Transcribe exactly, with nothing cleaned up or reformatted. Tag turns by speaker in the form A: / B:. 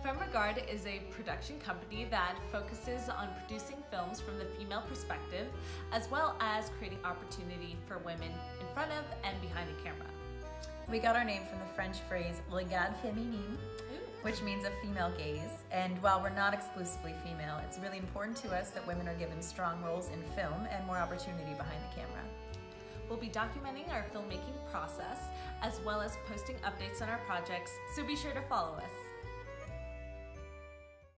A: Femme Regard is a production company that focuses on producing films from the female perspective, as well as creating opportunity for women in front of and behind the camera.
B: We got our name from the French phrase regard féminin, which means a female gaze. And while we're not exclusively female, it's really important to us that women are given strong roles in film and more opportunity behind the camera.
A: We'll be documenting our filmmaking process, as well as posting updates on our projects, so be sure to follow us.